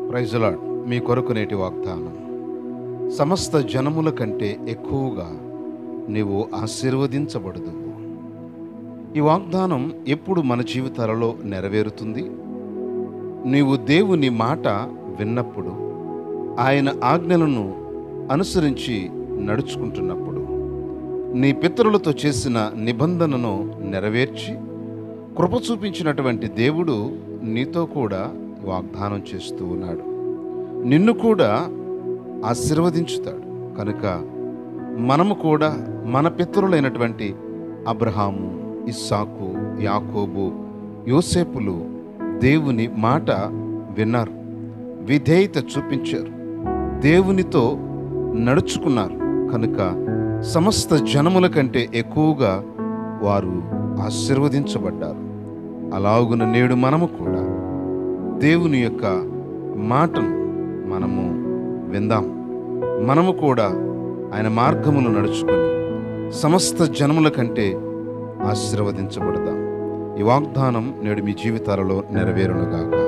Praise the lord. మీ కొరకు నేటి వాగ్దానం. సమస్త జనముల కంటే ఎక్కువగా నీవు ఆశీర్వదించబడదువు. ఈ వాగ్దానం ఎప్పుడు మన జీవితాలలో నెరవేరుతుంది? నీవు దేవుని మాట విన్నప్పుడు, ఆయన ఆజ్ఞలను అనుసరించి నడుచుకుంటున్నప్పుడు, నీ పితరులతో చేసిన నిబంధనను నెరవేర్చి కృప చూపించినటువంటి దేవుడు నీతో కూడా వాగ్దానం చేస్తూ ఉన్నాడు. నిన్ను కూడా ఆశీర్వదించుతాడు. కనుక మనము కూడా మన పితరులైనటువంటి అబ్రహాము, ఇస్సాకు, యాకోబు, యోసేపులు దేవుని మాట విన్నారు, విధేయత చూపించారు, దేవునితో నడుచుకున్నారు. కనుక సమస్త జనముల కంటే ఎక్కువగా వారు ఆశీర్వదించబడ్డారు. అలాగున నేడు మనము కూడా దేవుని యొక్క మాటను మనము విందాం. మనము కూడా ఆయన మార్గములు నడుచుకొని సమస్త జనముల కంటే ఆశీర్వదించబడదాం. ఈ వాగ్దానం నేడు మీ జీవితాలలో నెరవేరునుగాక.